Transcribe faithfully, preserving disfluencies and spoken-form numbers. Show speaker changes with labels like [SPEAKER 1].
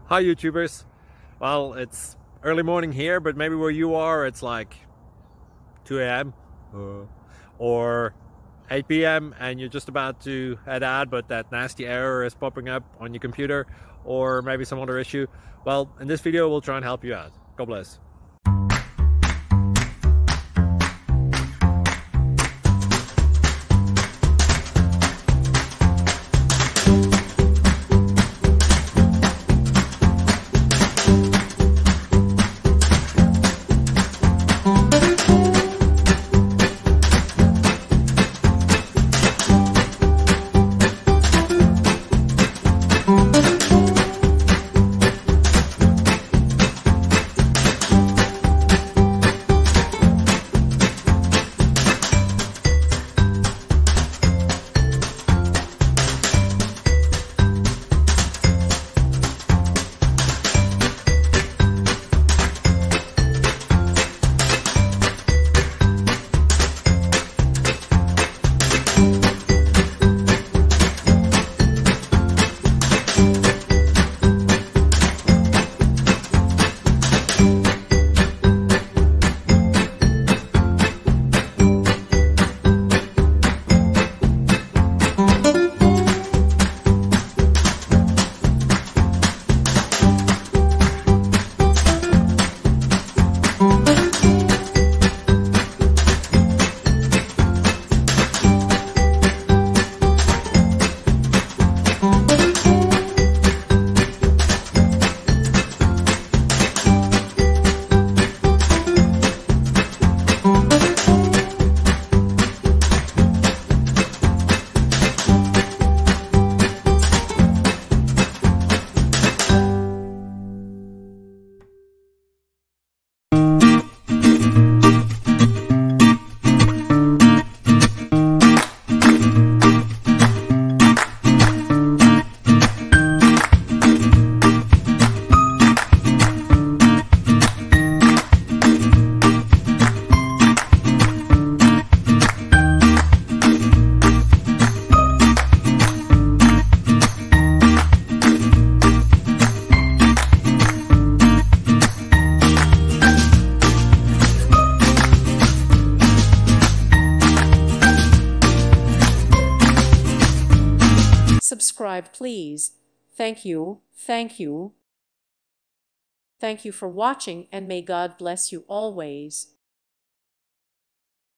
[SPEAKER 1] Hi YouTubers. Well, it's early morning here, but maybe where you are it's like two A M uh, or eight P M and you're just about to head out, but that nasty error is popping up on your computer, or maybe some other issue. Well, in this video we'll try and help you out. God bless.
[SPEAKER 2] Subscribe, please. Thank you, thank you. Thank you for watching, and may God bless you always.